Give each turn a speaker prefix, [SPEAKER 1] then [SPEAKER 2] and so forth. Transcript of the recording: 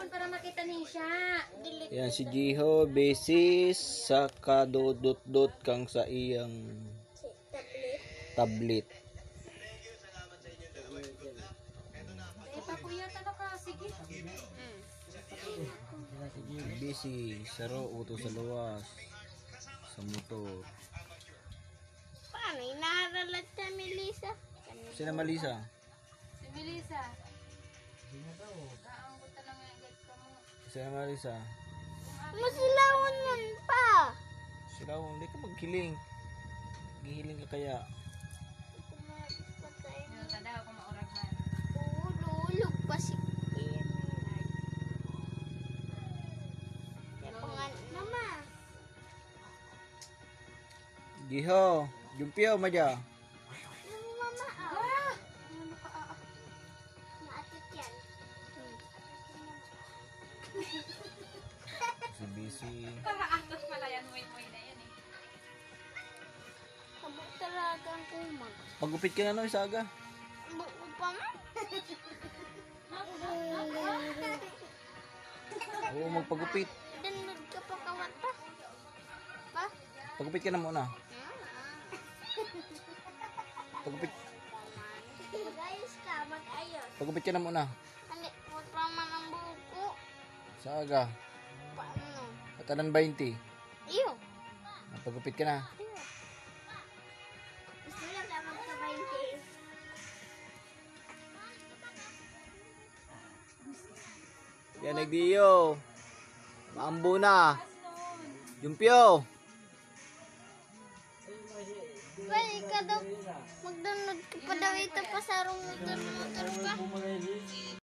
[SPEAKER 1] cellphone para makita niya siya.
[SPEAKER 2] Yan si Jiho basis sa kadudot-dot kang sa iyang tablet.
[SPEAKER 1] Eh, pakuya talo ka. Sige.
[SPEAKER 2] Busy sa uto sa luwas sa motor.
[SPEAKER 3] Paano? Inaharalat sa Melissa.
[SPEAKER 2] Sina Malisa?
[SPEAKER 1] Si Melissa. Kaang ko talaga yung get ka mo.
[SPEAKER 2] Sina Malisa?
[SPEAKER 3] Masilawan nun pa.
[SPEAKER 2] Sila hindi ka maghiling. Gihiling ka kaya.
[SPEAKER 1] Yung tadaw ko maurag man.
[SPEAKER 3] Ululog pa si Kim. Mama.
[SPEAKER 2] Jiho, jumpio maja.
[SPEAKER 3] Mama.
[SPEAKER 1] Ah!
[SPEAKER 3] Naatit yan.
[SPEAKER 2] Si busy.
[SPEAKER 1] Kaka-atos pala yan. Wait na yan eh.
[SPEAKER 3] Kabuk talagang kumag.
[SPEAKER 2] Pagupit ka na no, isaga.
[SPEAKER 3] Buo pa man.
[SPEAKER 2] Oo, magpagupit.
[SPEAKER 3] Danod ka pa kawata. Pa?
[SPEAKER 2] Pagupit ka na muna. Pagupit,
[SPEAKER 3] Guys ka, mag-ayos.
[SPEAKER 2] pagupit ka na muna.
[SPEAKER 3] Hani, huwag pa man ang buko.
[SPEAKER 2] Saga.
[SPEAKER 3] Paano?
[SPEAKER 2] Katanan 20.
[SPEAKER 3] Iyo.
[SPEAKER 2] Pagupit ka na.
[SPEAKER 3] Gusto lang ka magka-20.
[SPEAKER 2] Yan, nagdiyo. Maambo na. Jumpio.
[SPEAKER 3] Well, ka daw, magdanod ka pa daw ito pa sa motor ka.